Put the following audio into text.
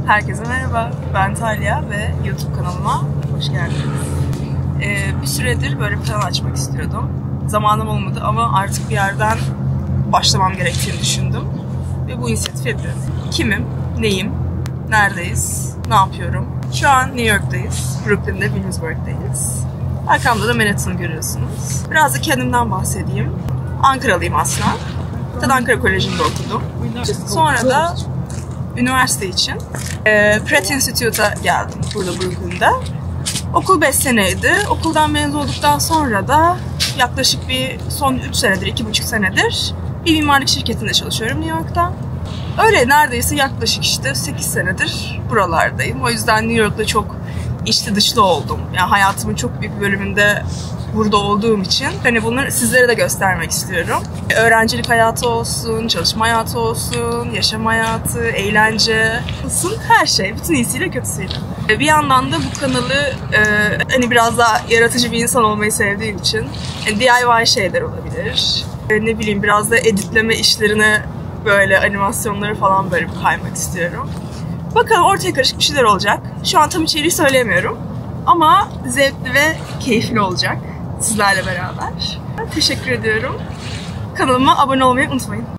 Herkese merhaba, ben Talya ve YouTube kanalıma hoş geldiniz. Bir süredir böyle bir kanal açmak istiyordum. Zamanım olmadı ama artık bir yerden başlamam gerektiğini düşündüm. Ve bu inisiyatifi yapıyorum. Kimim, neyim, neredeyiz, ne yapıyorum? Şu an New York'tayız, Brooklyn'de, Williamsburg'dayız. Arkamda da Manhattan'ı görüyorsunuz. Biraz da kendimden bahsedeyim. Ankaralıyım aslında. Zaten Ankara Koleji'nde okudum. Sonra da üniversite için Pratt Institute'a geldim burada Brooklyn'de. Okul 5 seneydi. Okuldan mezun olduktan sonra da yaklaşık bir son 3 senedir, 2,5 senedir bir mimarlık şirketinde çalışıyorum New York'ta. Öyle neredeyse yaklaşık işte 8 senedir buralardayım. O yüzden New York'ta çok içli dışlı oldum. Yani hayatımın çok büyük bir bölümünde burada olduğum için hani bunları sizlere de göstermek istiyorum. Öğrencilik hayatı olsun, çalışma hayatı olsun, yaşam hayatı, eğlence olsun, her şey. Bütün iyisiyle kötüsüyle. Bir yandan da bu kanalı hani biraz daha yaratıcı bir insan olmayı sevdiğim için DIY şeyler olabilir. Ne bileyim biraz da editleme işlerine böyle animasyonları falan böyle kaymak istiyorum. Bakalım ortaya karışık bir şeyler olacak. Şu an tam içeriği söyleyemiyorum. Ama zevkli ve keyifli olacak sizlerle beraber. Teşekkür ediyorum. Kanalıma abone olmayı unutmayın.